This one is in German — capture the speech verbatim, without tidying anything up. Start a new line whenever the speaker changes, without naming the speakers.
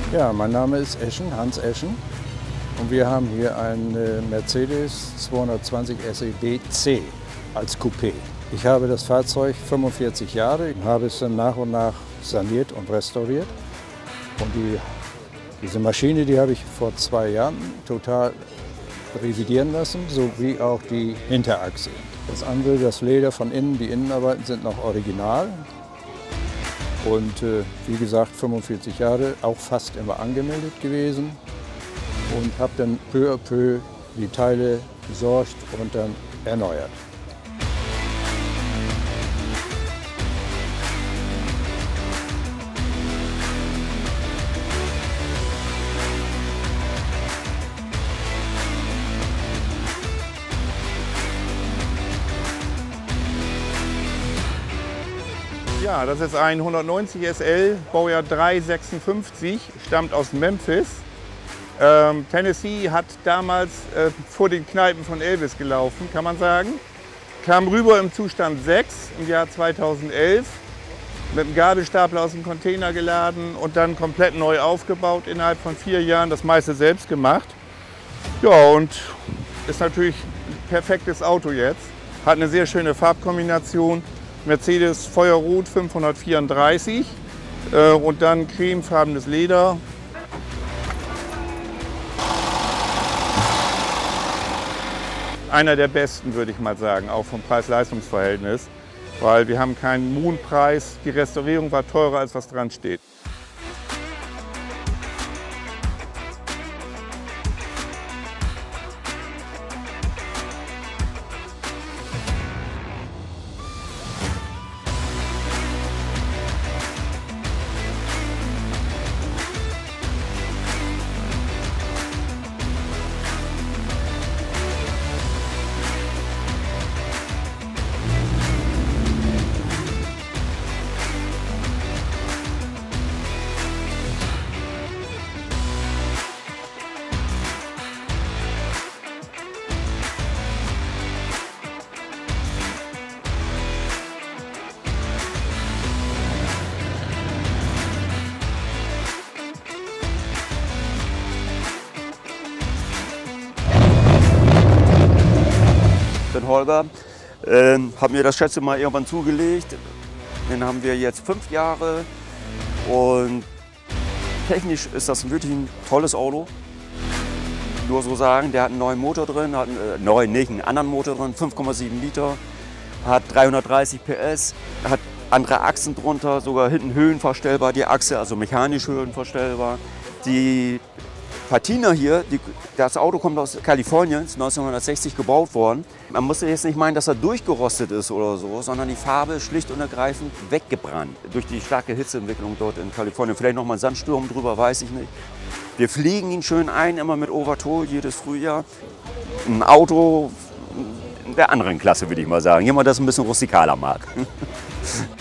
Ja, mein Name ist Eschen, Hans Eschen, und wir haben hier einen Mercedes zweihundertzwanzig S E B C als Coupé. Ich habe das Fahrzeug fünfundvierzig Jahre, habe es dann nach und nach saniert und restauriert. Und die, diese Maschine, die habe ich vor zwei Jahren total revidieren lassen, sowie auch die Hinterachse. Das andere, das Leder von innen, die Innenarbeiten sind noch original. Und äh, wie gesagt, fünfundvierzig Jahre, auch fast immer angemeldet gewesen. Und habe dann peu à peu die Teile besorgt und dann erneuert.
Ja, das ist ein hundertneunzig S L, Baujahr drei sechsundfünfzig, stammt aus Memphis. Ähm, Tennessee hat damals äh, vor den Kneipen von Elvis gelaufen, kann man sagen. Kam rüber im Zustand sechs im Jahr zweitausendelf, mit einem Gabelstapler aus dem Container geladen und dann komplett neu aufgebaut innerhalb von vier Jahren, das meiste selbst gemacht. Ja, und ist natürlich ein perfektes Auto jetzt. Hat eine sehr schöne Farbkombination. Mercedes Feuerrot fünfhundertvierunddreißig äh, und dann cremefarbenes Leder. Einer der besten, würde ich mal sagen, auch vom Preis-Leistungs-Verhältnis, weil wir haben keinen Moonpreis. Die Restaurierung war teurer, als was dran steht.
Ich bin Holger, äh, habe mir das Schätze mal irgendwann zugelegt. Den haben wir jetzt fünf Jahre und technisch ist das wirklich ein tolles Auto. Nur so sagen, der hat einen neuen Motor drin, hat einen, äh, neuen, nicht einen anderen Motor drin, fünf Komma sieben Liter, hat dreihundertdreißig P S, hat andere Achsen drunter, sogar hinten höhenverstellbar die Achse, also mechanisch höhenverstellbar. Die Patina hier, die, das Auto kommt aus Kalifornien, ist neunzehnhundertsechzig gebaut worden. Man muss jetzt nicht meinen, dass er durchgerostet ist oder so, sondern die Farbe ist schlicht und ergreifend weggebrannt. Durch die starke Hitzeentwicklung dort in Kalifornien. Vielleicht noch mal ein Sandsturm drüber, weiß ich nicht. Wir pflegen ihn schön ein, immer mit Overtoll jedes Frühjahr. Ein Auto der anderen Klasse, würde ich mal sagen. Jemand, das ein bisschen rustikaler mag.